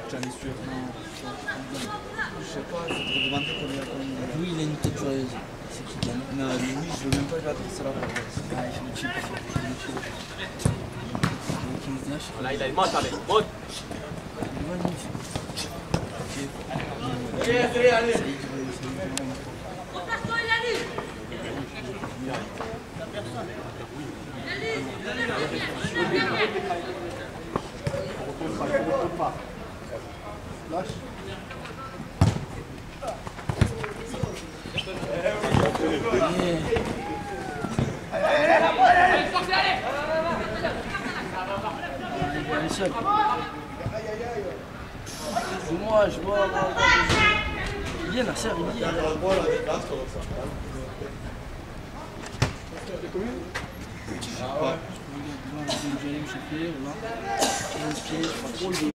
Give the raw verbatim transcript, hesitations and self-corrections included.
j'en ai sûr. Non, je sais pas, il faudrait demander combien combien. Lui, il a une tête joyeuse. C'est qui gagne. Non, lui, je veux même pas lui adresser la parole. Ah, il fait le chip. Il fait le chip. Le King's Dash. Là, il a une monte avec. Monte. Il est magnifique. Ok. Allez, allez, allez. Ça y est, ça y est, ça y est. Lâche. Il est seul. C'est moi, je vois. Il y a Nasser, il y a. Ah ouais. Je vais aller me chauffer, là. quinze pieds, je crois trop le